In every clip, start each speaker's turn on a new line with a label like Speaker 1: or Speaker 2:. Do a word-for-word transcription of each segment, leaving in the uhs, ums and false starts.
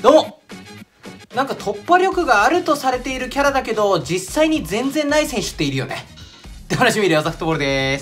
Speaker 1: どうも、なんか突破力があるとされているキャラだけど実際に全然ない選手っているよねって話見る朝フットボールです。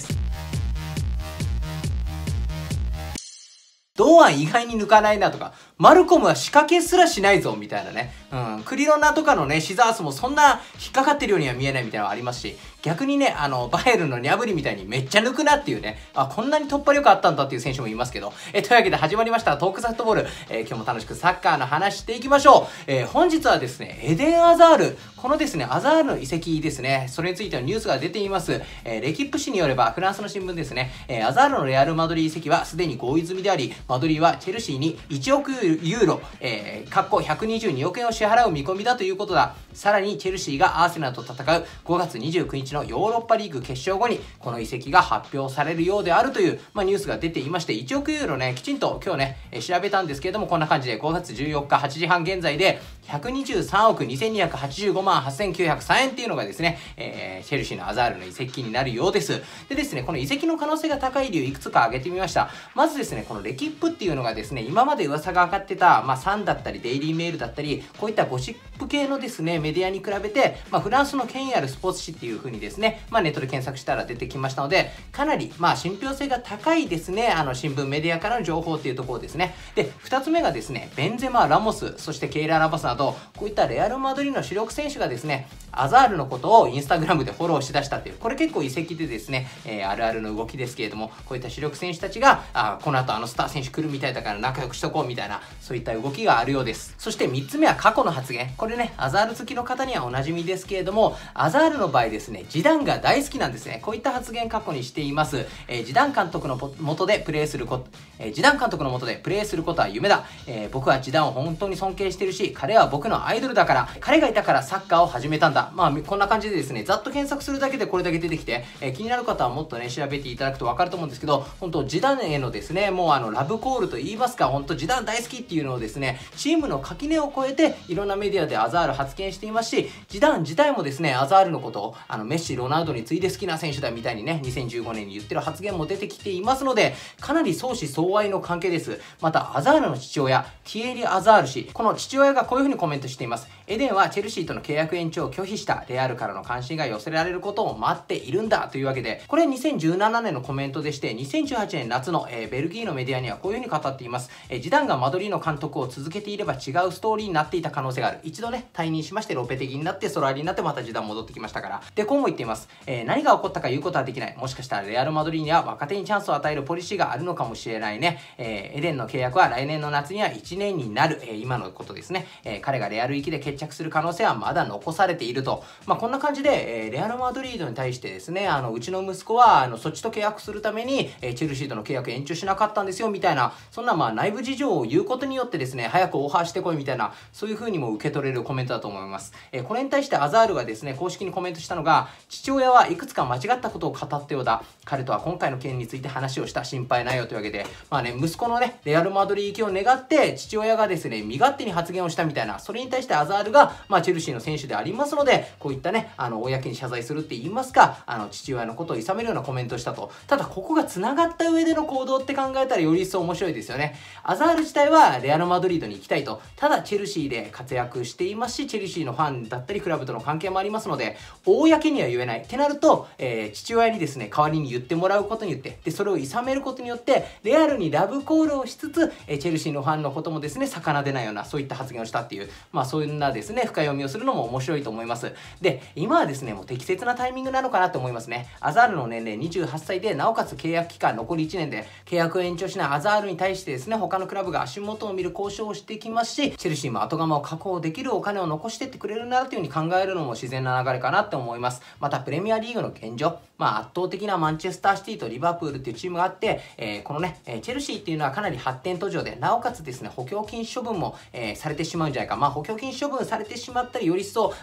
Speaker 1: 堂安意外に抜かないなとか、マルコムは仕掛けすらしないぞみたいなね。うん。クリロナとかのね、シザースもそんな引っかかってるようには見えないみたいなのがありますし、逆にね、あの、バイエルンのニャブリみたいにめっちゃ抜くなっていうね、あ、こんなに突破力あったんだっていう選手もいますけど、え、というわけで始まりましたトークザフットボール。えー、今日も楽しくサッカーの話していきましょう。えー、本日はですね、エデン・アザール。このですね、アザールの移籍ですね、それについてのニュースが出ています。えー、レキップ紙によれば、フランスの新聞ですね、えー、アザールのレアル・マドリー移籍はすでに合意済みであり、マドリーはチェルシーにいちおくユーロ、えー、かっこひゃくにじゅうにおくえんを支払う見込みだということだ。さらに、チェルシーがアーセナルと戦うごがつにじゅうくにちのヨーロッパリーグ決勝後に、この移籍が発表されるようであるという、まあ、ニュースが出ていまして、いちおくユーロね、きちんと今日ね、えー、調べたんですけれども、こんな感じでごがつじゅうよっかはちじはん現在で、ひゃくにじゅうさんおくにせんにひゃくはちじゅうごまんはっせんきゅうひゃくさんえんっていうのがですね、えー、チェルシーのアザールの移籍になるようです。でですね、この移籍の可能性が高い理由いくつか挙げてみました。まずですね、このレキップっていうのがですね、今まで噂が上がってた、まあ、サンだったり、デイリーメールだったり、こういったゴシップ系のですね、メディアに比べて、まあ、フランスの権威あるスポーツ紙っていう風にですね、まあ、ネットで検索したら出てきましたので、かなり、まあ、信憑性が高いですね、あの、新聞、メディアからの情報っていうところですね。で、二つ目がですね、ベンゼマ、ラモス、そしてケイラー・ナバスなど、こういったレアル・マドリーの主力選手がですね、アザールのことをインスタグラムでフォローしだしたっていう、これ結構移籍でですね、えー、あるあるの動きですけれども、こういった主力選手たちが、あ、この後あのスター選手来るみたいだから仲良くしとこうみたいな、そういった動きがあるようです。そして三つ目は過去の発言。これね、アザール好きの方にはおなじみですけれども、アザールの場合ですね、ジダンが大好きなんですね。こういった発言過去にしています。えー、ジダン監督の下でプレーすること、えー、ジダン監督の下でプレーすることは夢だ。えー、僕はジダンを本当に尊敬してるし、彼は僕のアイドルだから、彼がいたからサッカーを始めたんだ。まあ、こんな感じでですね、ざっと検索するだけでこれだけ出てきて、えー、気になる方はもっとね、調べていただくとわかると思うんですけど、本当ジダンへのですね、もうあの、ラブコールと言いますか、本当ジダン大好きっていうのをですね、チームの垣根を越えて、いろんなメディアでアザール発言していますし、ジダン自体もですね、アザールのことを、あの、メッシ、ロナウドに次いで好きな選手だみたいにね、にせんじゅうごねんに言ってる発言も出てきていますので、かなり相思相愛の関係です。また、アザールの父親、ティエリ・アザール氏、この父親がこういう風にコメントしています。エデンはチェルシーとの契約延長を拒否したレアルからの関心が寄せられることを待っているんだというわけで、これにせんじゅうななねんのコメントでして、にせんじゅうはちねん夏の、えー、ベルギーのメディアにはこういう風に語っています。えー、ジダンがマドリーの監督を続けていれば違うストーリーになっていた可能性がある。一度ね、退任しましてロペテギになってソラーリになってまたジダン戻ってきましたから。で、こうも言っています。えー、何が起こったか言うことはできない。もしかしたらレアルマドリーには若手にチャンスを与えるポリシーがあるのかもしれないね。えー、エデンの契約は来年の夏にはいちねんになる。えー、今のことですね。えー、彼がレアル行きで決着する可能性はまだ残されていると。まあ、こんな感じで、えー、レアルマドリードに対してですね、あの、うちの息子は、あの、そっちと契約するために、えー、チェルシーとの契約延長しなかったんですよ、みたいな、そんなまあ内部事情を言うことによってですね、早くオファーしてこいみたいな、そういう風にも受け取れるコメントだと思います。えー、これに対してアザールがですね、公式にコメントしたのが、父親はいくつか間違ったことを語ったようだ。彼とは今回の件について話をした。心配ないよというわけで、まあね、息子のね、レアルマドリー行きを願って、父親がですね、身勝手に発言をしたみたいな、それに対してアザールが、まあ、チェルシーの選手でありますので、こういったね、あの、公に謝罪するって言いますか、あの、父親のことを諌めるようなコメントをしたと。ただ、ここが繋がった上での行動って考えたらより一層面白いですよね。アザール自体はレアルマドリードに行きたいと。ただ、チェルシーで活躍していますし、チェルシーのファンだったり、クラブとの関係もありますので、公には言えない。ってなると、えー、父親にですね、代わりに言ってもらうことによって、で、それを諌めることによって、レアルにラブコールをしつつ、えー、チェルシーのファンのこともですね、逆なでないような、そういった発言をしたっていう、まあ、そんなですね、深読みをするのも面白いと思います。で、今はですね、もう適切なタイミングなのかなと思いますね。アザールの年齢にじゅうはっさいで、なおかつ契約期間残りいちねんで、契約を延長しないアザールに対してですね、他のクラブが足元を見る交渉をしてきますし、チェルシーも後釜を確保できるお金を残してってくれるならというふうに考えるのも自然な流れかなって思います。また、プレミアリーグの現状、まあ、圧倒的なマンチェスターシティとリバプールっていうチームがあって、えー、このね、チェルシーっていうのはかなり発展途上で、なおかつですね、補強禁止処分も、えー、されてしまうんじゃないか。まあ、補強禁止処分されてしまったり、より一層アザールに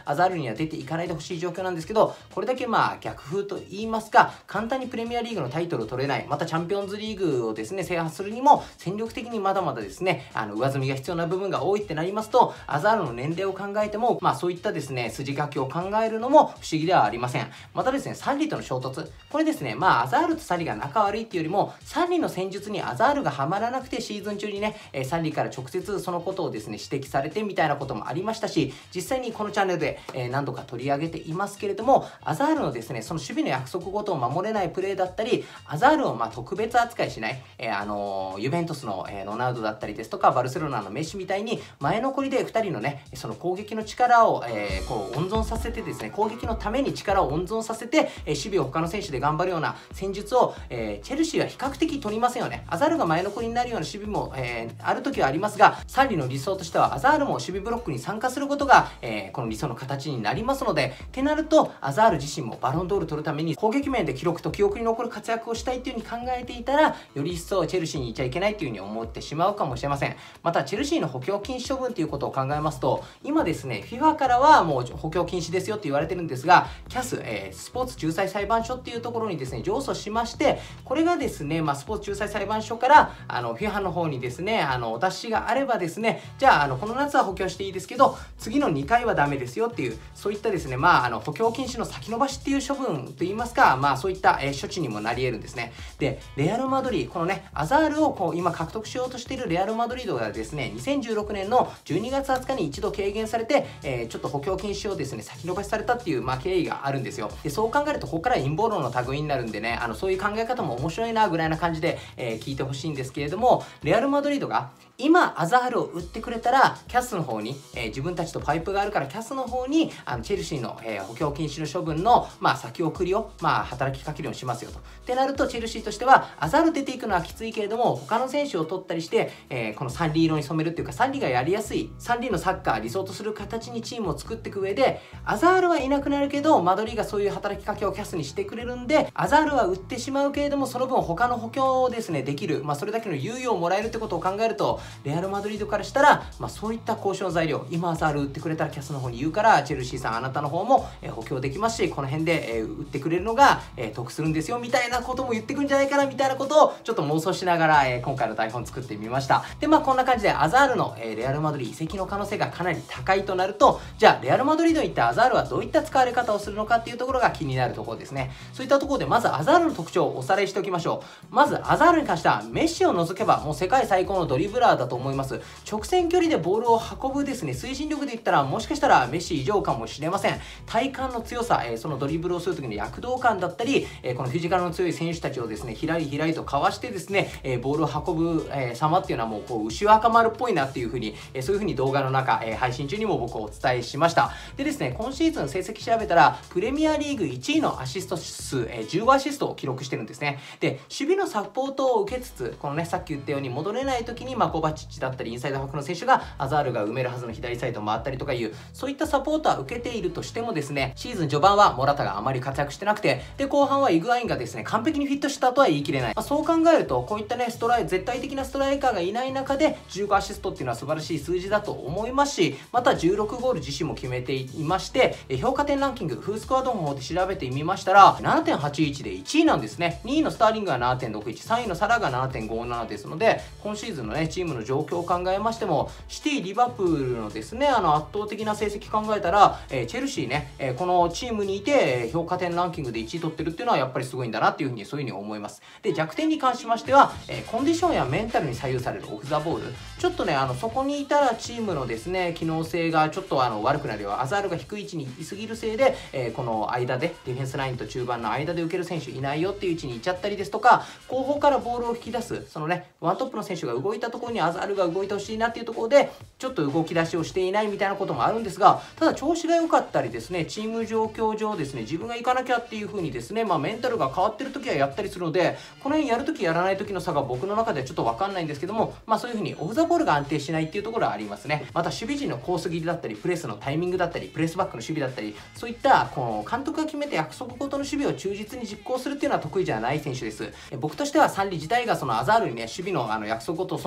Speaker 1: には出ていかないでほしい状況なんですけど、これだけまあ逆風と言いますか、簡単にプレミアリーグのタイトルを取れない、またチャンピオンズリーグをですね制覇するにも戦力的にまだまだですねあの上積みが必要な部分が多いってなりますと、アザールの年齢を考えてもまあそういったですね筋書きを考えるのも不思議ではありません。またですねサンリとの衝突、これですねまあアザールとサンリが仲悪いっていうよりも、サンリの戦術にアザールがはまらなくてシーズン中にね、えー、サンリから直接そのことをですね指摘されてみたいなこともありましたし、実際にこのチャンネルで、えー、何度か取り上げていますけれども、アザールのですねその守備の約束事を守れないプレーだったり、アザールをまあ特別扱いしない、えー、あのー、ユベントスの、えー、ロナウドだったりですとか、バルセロナのメッシみたいに前残りでふたりのねその攻撃の力を、えー、こう温存させてですね、攻撃のために力を温存させて、えー、守備を他の選手で頑張るような戦術を、えー、チェルシーは比較的取りませんよね。アザールが前残りになるような守備も、えー、ある時はありますが、サンリの理想としてはアザールも守備ブロックに参加することが、えー、この理想の形になりますので、ってなるとアザール自身もバロンドール取るために攻撃面で記録と記憶に残る活躍をしたいっていう風に考えていたら、より一層チェルシーにいちゃいけないっていう風に思ってしまうかもしれません。またチェルシーの補強禁止処分ということを考えますと、今ですね フィファ からはもう補強禁止ですよって言われてるんですが、 キャス、えー、スポーツ仲裁裁判所っていうところにですね上訴しまして、これがですね、まあ、スポーツ仲裁裁判所からあの フィファ の方にですねあのお達しがあればですね、じゃあ、あのこの夏は補強していいですけど次のにかいはダメですよっていう、そういったですねまああの補強禁止の先延ばしっていう処分といいますか、まあそういった、えー、処置にもなり得るんですね。でレアル・マドリー、このねアザールをこう今獲得しようとしているレアル・マドリードがですねにせんじゅうろくねんのじゅうにがつはつかに一度軽減されて、えー、ちょっと補強禁止をですね先延ばしされたっていう、まあ、経緯があるんですよ。でそう考えるとここから陰謀論の類になるんでね、あのそういう考え方も面白いなぐらいな感じで、えー、聞いてほしいんですけれども、レアル・マドリードが今アザールを売ってくれたらキャスの方に、えー、自分たちとパイプがあるからキャスの方にあのチェルシーの、えー、補強禁止の処分の、まあ、先送りを、まあ、働きかけるようにしますよと。ってなるとチェルシーとしてはアザール出ていくのはきついけれども、他の選手を取ったりして、えー、このサンリー色に染めるっていうか、サンリーがやりやすい、サンリーのサッカー理想とする形にチームを作っていく上で、アザールはいなくなるけどマドリーがそういう働きかけをキャスにしてくれるんで、アザールは売ってしまうけれどもその分他の補強をですねできる、まあ、それだけの猶予をもらえるってことを考えると、レアル・マドリードからしたら、まあ、そういった交渉材料、今アザール売ってくれたらキャスの方に言うから、チェルシーさんあなたの方も、えー、補強できますし、この辺で、えー、売ってくれるのが、えー、得するんですよみたいなことも言ってくるんじゃないかなみたいなことをちょっと妄想しながら、えー、今回の台本作ってみました。でまあこんな感じでアザールの、えー、レアル・マドリー移籍の可能性がかなり高いとなると、じゃあレアル・マドリードに行ったアザールはどういった使われ方をするのかっていうところが気になるところですね。そういったところでまずアザールの特徴をおさらいしておきましょう。まずアザールに関してはメッシを除けばもう世界最高のドリブラーだと思います。直線距離でボールを運ぶですね推進力で言ったらもしかしたらメッシ以上かもしれません。体幹の強さ、えー、そのドリブルをする時の躍動感だったり、えー、このフィジカルの強い選手たちをですねひらりひらりとかわしてですね、えー、ボールを運ぶ、えー、様っていうのはもうこう牛若丸っぽいなっていう風に、えー、そういう風に動画の中、えー、配信中にも僕お伝えしました。でですね今シーズン成績調べたらプレミアリーグいちいのアシスト数、えー、じゅうごアシストを記録してるんですね。で守備のサポートを受けつつ、このねさっき言ったように戻れない時にマコバチッチだったりインサイドハーフの選手がアザールが埋めるはずの左サイドを回ったりとかいう、そういったサポートは受けているとしてもですね、シーズン序盤はモラタがあまり活躍してなくて、で後半はイグアインがですね完璧にフィットしたとは言い切れない、まあ、そう考えるとこういったねストライ絶対的なストライカーがいない中でじゅうごアシストっていうのは素晴らしい数字だと思いますし、またじゅうろくゴール自身も決めていまして、え評価点ランキングフースコアドの方で調べてみましたら ななてんはちいち でいちいなんですね。にいのスターリングが ななてんろくいち、さんいのサラが ななてんごなな ですので、今シーズンのねチームの状況を考えましてもシティ、リバプールのですねあの圧倒的な成績考えたら、えー、チェルシーね、えー、このチームにいて、えー、評価点ランキングでいちい取ってるっていうのはやっぱりすごいんだなっていうふうにそういうふうに思います。で弱点に関しましては、えー、コンディションやメンタルに左右されるオフ・ザ・ボール、ちょっとねあのそこにいたらチームのですね機能性がちょっとあの悪くなるよ、アザールが低い位置にいすぎるせいで、えー、この間でディフェンスラインと中盤の間で受ける選手いないよっていう位置にいっちゃったりですとか、後方からボールを引き出すそのねワントップの選手が動いたところにアザールが動いてほしいなっていうところでちょっと動き出しをしていないみたいなこともあるんですが、ただ調子が良かったりですねチーム状況上ですね自分が行かなきゃっていう風にですねまあメンタルが変わってる時はやったりするので、この辺やる時やらない時の差が僕の中ではちょっと分かんないんですけども、まあそういう風にオフ・ザ・ボールが安定しないっていうところはありますね。また守備陣のコース切りだったりプレスのタイミングだったりプレスバックの守備だったり、そういったこの監督が決めて約束事の守備を忠実に実行するっていうのは得意じゃない選手です。え僕としてはサンリ自体がそのアザールにね守備のあの約束事をそんなさせ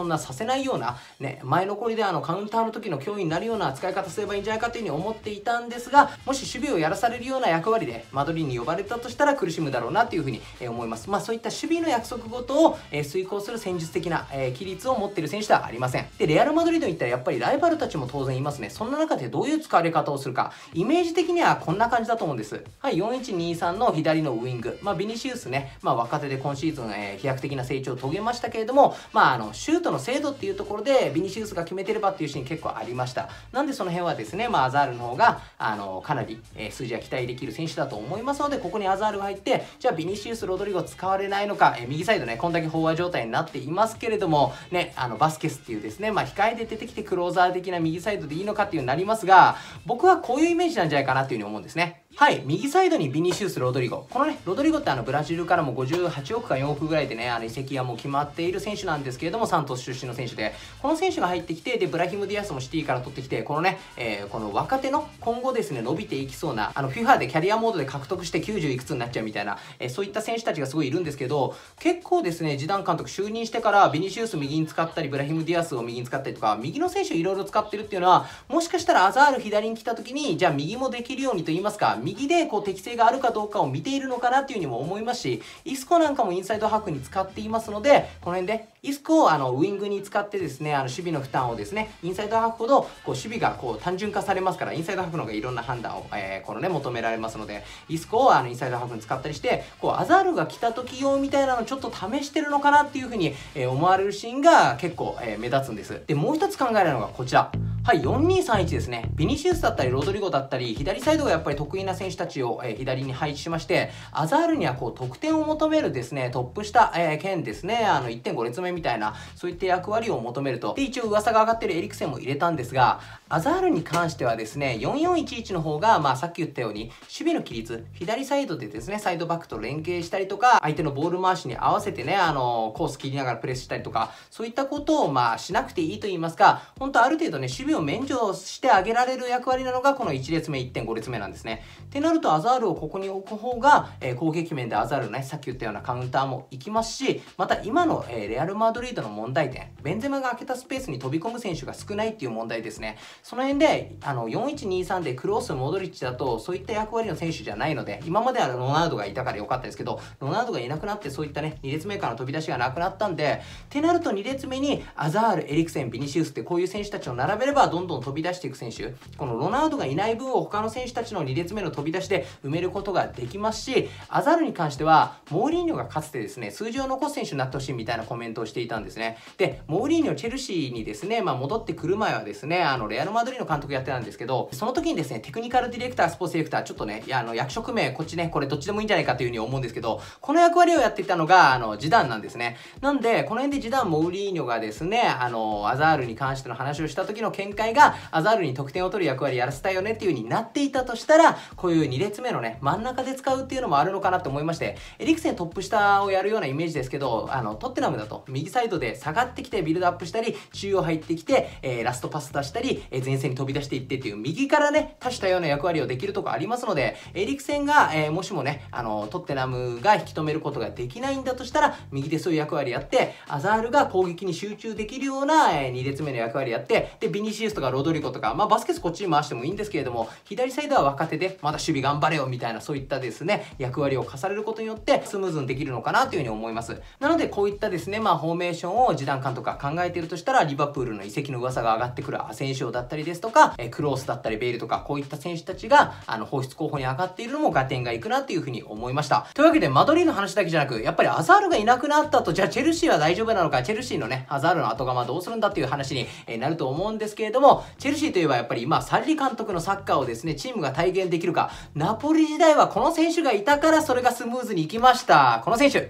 Speaker 1: せないような、ね、前残りであのカウンターの時の脅威になるような使い方すればいいんじゃないかというふうに思っていたんですが、もし守備をやらされるような役割でマドリーに呼ばれたとしたら苦しむだろうなというふうに思います。まあそういった守備の約束事を遂行する戦術的な規律を持っている選手ではありません。で、レアルマドリードに行ったらやっぱりライバルたちも当然いますね。そんな中でどういう使われ方をするか、イメージ的にはこんな感じだと思うんです。はい、よんいちにさんの左のウイング。まあビニシウスね、まあ若手で今シーズン、えー、飛躍的な成長を遂げましたけれども、まああの、シュートの精度っていうところでビニシウスが決めてればっていうシーン結構ありました。なんでその辺はですね、まあアザールの方が、あの、かなり、えー、数字は期待できる選手だと思いますので、ここにアザールが入って、じゃあビニシウス、ロドリゴ使われないのか、えー、右サイドね、こんだけ飽和状態になっていますけれども、ね、あの、バスケスっていうですね、まあ控えで出てきてクローザー的な右サイドでいいのかっていうになりますが、僕はこういうイメージなんじゃないかなっていうふうに思うんですね。はい、右サイドにビニシウス、ロドリゴ。このね、ロドリゴってあのブラジルからもごじゅうはちおくかよんおくぐらいでね、あの移籍がもう決まっている選手なんですけれども、サントス出身の選手で、この選手が入ってきて、で、ブラヒム・ディアスもシティから取ってきて、このね、えー、この若手の今後ですね、伸びていきそうな、あの、フィファ でキャリアモードで獲得してきゅうじゅういくつになっちゃうみたいな、えー、そういった選手たちがすごいいるんですけど、結構ですね、ジダン監督就任してから、ビニシウス右に使ったり、ブラヒム・ディアスを右に使ったりとか、右の選手いろいろ使ってるっていうのは、もしかしたらアザール左に来た時に、じゃあ右もできるようにと言いますか、右でこう適性があるかどうかを見ているのかなっていうふうにも思いますし、イスコなんかもインサイドハーフに使っていますので、この辺でイスコをあのウイングに使ってですね、あの守備の負担をですね、インサイドハーフほどこう守備がこう単純化されますから、インサイドハーフの方がいろんな判断を、えー、このね求められますので、イスコをあのインサイドハーフに使ったりして、こうアザールが来た時用みたいなのをちょっと試してるのかなっていうふうに、えー、思われるシーンが結構、えー、目立つんです。で、もう一つ考えられるのがこちら。はい、よんにさんいちですね。ビニシウスだったり、ロドリゴだったり、左サイドがやっぱり得意な選手たちを、えー、左に配置しまして、アザールにはこう得点を求めるですね、トップ下、えー、剣ですね、あの いってんご 列目みたいな、そういった役割を求めると。で、一応噂が上がってるエリクセンも入れたんですが、アザールに関してはですね、よんよんいちいちの方が、まあさっき言ったように、守備の規律、左サイドでですね、サイドバックと連携したりとか、相手のボール回しに合わせてね、あの、コース切りながらプレスしたりとか、そういったことをまあしなくていいと言いますか、本当ある程度ね、守備を免除してあげられる役割なのが、このいち列目、いってんご 列目なんですね。ってなると、アザールをここに置く方が、えー、攻撃面でアザールのね、さっき言ったようなカウンターも行きますし、また今の、えー、レアル・マドリードの問題点、ベンゼマが空けたスペースに飛び込む選手が少ないっていう問題ですね。その辺で、あの、よんいちにさんでクロース、モドリッチだと、そういった役割の選手じゃないので、今まではロナウドがいたから良かったですけど、ロナウドがいなくなって、そういったね、に列目からの飛び出しがなくなったんで、ってなるとに列目にアザール、エリクセン、ビニシウスってこういう選手たちを並べれば、どんどん飛び出していく選手、このロナウドがいない分を他の選手たちのに列目の飛び出しで埋めることができますし、アザールに関しては、モーリーニョがかつてですね、数字を残す選手になってほしいみたいなコメントをしていたんですね。で、モーリーニョ、チェルシーにですね、まあ戻ってくる前はですね、あの、レアル・マドリードの監督やってたんですけど、その時にですね、テクニカルディレクター、スポーツディレクター、ちょっとね、いや、あの、役職名、こっちね、これどっちでもいいんじゃないかというふうに思うんですけど、この役割をやっていたのが、あの、ジダンなんですね。なんで、この辺でジダン、モーリーニョがですね、あの、アザールに関しての話をした時の見解が、アザールに得点を取る役割やらせたいよねっていう風になっていたとしたら、こういうに列目のね、真ん中で使うっていうのもあるのかなと思いまして、エリクセントップ下をやるようなイメージですけど、あの、トッテナムだと、右サイドで下がってきてビルドアップしたり、中央入ってきて、えー、ラストパス出したり、えー、前線に飛び出していってっていう、右からね、多種多様な役割をできるとこありますので、エリクセンが、えー、もしもね、あの、トッテナムが引き止めることができないんだとしたら、右でそういう役割やって、アザールが攻撃に集中できるような、えー、に列目の役割やって、で、ビニシウスとかロドリゴとか、まあ、バスケスこっちに回してもいいんですけれども、左サイドは若手で、まだ守備頑張れよみたいな、そういったですね、役割を課されることによって、スムーズにできるのかなというふうに思います。なので、こういったですね、まあ、フォーメーションをジダン監督が考えているとしたら、リバプールの移籍の噂が上がってくるアセンシオだったりですとか、えー、クロースだったり、ベイルとか、こういった選手たちが、あの、放出候補に上がっているのも合点がいくなというふうに思いました。というわけで、マドリーの話だけじゃなく、やっぱりアザールがいなくなったと、じゃあ、チェルシーは大丈夫なのか、チェルシーのね、アザールの後釜どうするんだっていう話に、えー、なると思うんですけれども、チェルシーといえばやっぱり今、サリリ監督のサッカーをですね、チームが体現できるか、ナポリ時代はこの選手がいたからそれがスムーズにいきました。この選手。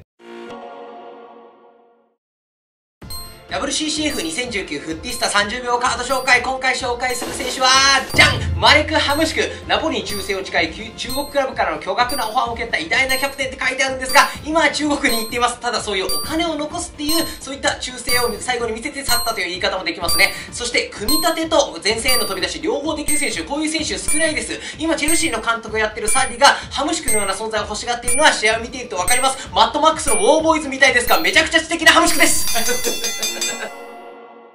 Speaker 1: ダブリューシーシーエフにせんじゅうきゅう フッティスタさんじゅうびょうカード紹介。今回紹介する選手は、じゃんマレク・ハムシク。ナポリに忠誠を誓い、中国クラブからの巨額なオファーを受けた偉大なキャプテンって書いてあるんですが、今は中国に行っています。ただそういうお金を残すっていう、そういった忠誠を最後に見せて去ったという言い方もできますね。そして、組み立てと前線への飛び出し、両方できる選手、こういう選手少ないです。今、チェルシーの監督がやってるサリが、ハムシクのような存在を欲しがっているのは試合を見ているとわかります。マッドマックスのウォーボーイズみたいですが、めちゃくちゃ素敵なハムシクです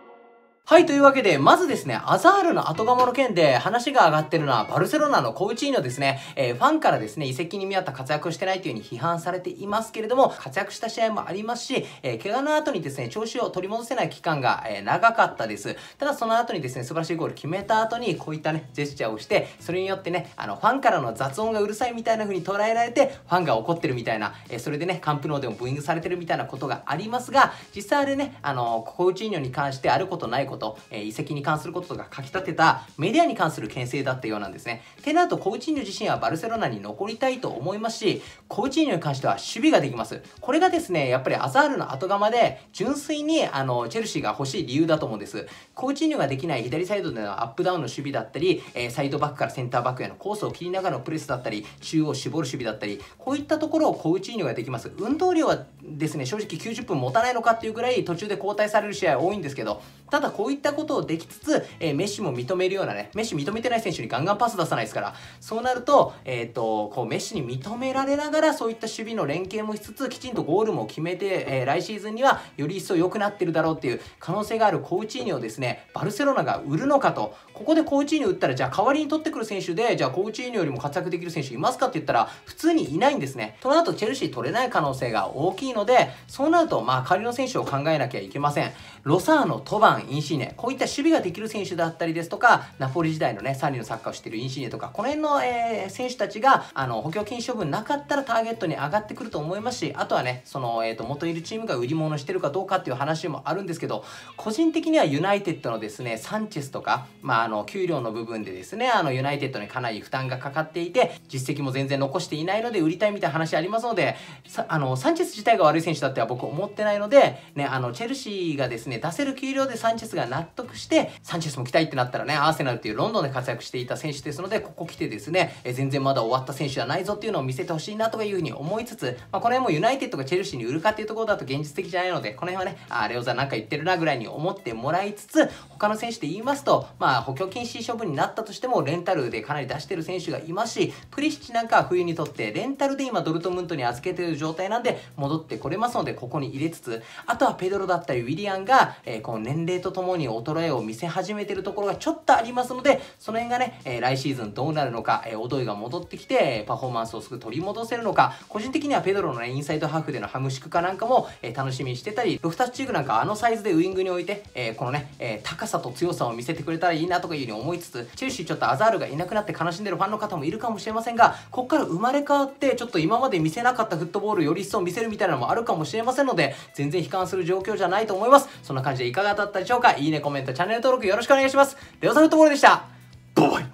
Speaker 1: はい、というわけで、まずですね、アザールの後釜の件で話が上がってるのは、バルセロナのコウチーニョですね、えー、ファンからですね、移籍に見合った活躍をしてないという風に批判されていますけれども、活躍した試合もありますし、えー、怪我の後にですね、調子を取り戻せない期間が、えー、長かったです。ただその後にですね、素晴らしいゴール決めた後に、こういったね、ジェスチャーをして、それによってね、あの、ファンからの雑音がうるさいみたいな風に捉えられて、ファンが怒ってるみたいな、えー、それでね、カンプノーでもブーイングされてるみたいなことがありますが、実際あれね、あの、コウチーニョに関してあることないこと、えー、移籍に関することとか書き立てたメディアに関する牽制だったようなんですね。てなるとコウチーニョ自身はバルセロナに残りたいと思いますし、コウチーニョに関しては守備ができます。これがですね、やっぱりアザールの後釜で純粋にあのチェルシーが欲しい理由だと思うんです。コウチーニョができない左サイドでのアップダウンの守備だったり、えー、サイドバックからセンターバックへのコースを切りながらのプレスだったり、中央を絞る守備だったり、こういったところをコウチーニョができます。運動量はですね、正直きゅうじゅっぷん持たないのかっていうぐらい途中で交代される試合多いんですけど、ただこういったことをできつつ、えー、メッシも認めるようなね、メッシ認めてない選手にガンガンパス出さないですから、そうなると、えっと、こうメッシに認められながらそういった守備の連携もしつつ、きちんとゴールも決めて、えー、来シーズンにはより一層良くなってるだろうっていう可能性があるコウチーニョをですね、バルセロナが売るのかと。ここでコウチーニョ売ったら、じゃあ代わりに取ってくる選手で、じゃあコウチーニョよりも活躍できる選手いますかって言ったら、普通にいないんですね。となるとチェルシー取れない可能性が大きいので、そうなると、まあ仮の選手を考えなきゃいけません。ロサーノ、トバン、インシーネ、こういった守備ができる選手だったりですとか、ナポリ時代のね、さんりんのサッカーをしているインシーネとか、この辺の、えー、選手たちが、あの、補強禁止処分なかったらターゲットに上がってくると思いますし、あとはね、その、えっと、元いるチームが売り物してるかどうかっていう話もあるんですけど、個人的にはユナイテッドのですね、サンチェスとか、まあ、あの、給料の部分でですね、あの、ユナイテッドにかなり負担がかかっていて、実績も全然残していないので売りたいみたいな話ありますので、さあの、サンチェス自体が悪い選手だっては僕思ってないので、ね、あの、チェルシーがですね、出せる給料でサンチェスが納得して、サンチェスも来たいってなったらね、アーセナルっていうロンドンで活躍していた選手ですので、ここ来てですね、え全然まだ終わった選手じゃないぞっていうのを見せてほしいなとかいうふうに思いつつ、まあ、この辺もユナイテッドがチェルシーに売るかっていうところだと現実的じゃないので、この辺はね、あ、レオザなんか言ってるなぐらいに思ってもらいつつ、他の選手で言いますと、まあ、補強禁止処分になったとしても、レンタルでかなり出してる選手がいますし、プリシッチなんかは冬にとって、レンタルで今ドルトムントに預けている状態なんで、戻ってこれますので、ここに入れつつ、あとはペドロだったりウィリアンが、えー、この年齢とともに衰えを見せ始めているところがちょっとありますので、その辺がね、えー、来シーズンどうなるのか、えー、オドイが戻ってきて、パフォーマンスをすぐ取り戻せるのか、個人的にはペドロのね、インサイドハーフでのハムシクかなんかも、えー、楽しみにしてたり、ロフタスチーグなんかあのサイズでウイングに置いて、えー、このね、えー、高さと強さを見せてくれたらいいなとかいうふうに思いつつ、チェルシーちょっとアザールがいなくなって悲しんでるファンの方もいるかもしれませんが、ここから生まれ変わって、ちょっと今まで見せなかったフットボールをより一層見せるみたいなのもあるかもしれませんので、全然悲観する状況じゃないと思います。そんな感じでいかがだったでしょうか。いいね、コメント、チャンネル登録よろしくお願いします。レオザフットボールでした。バイバイ。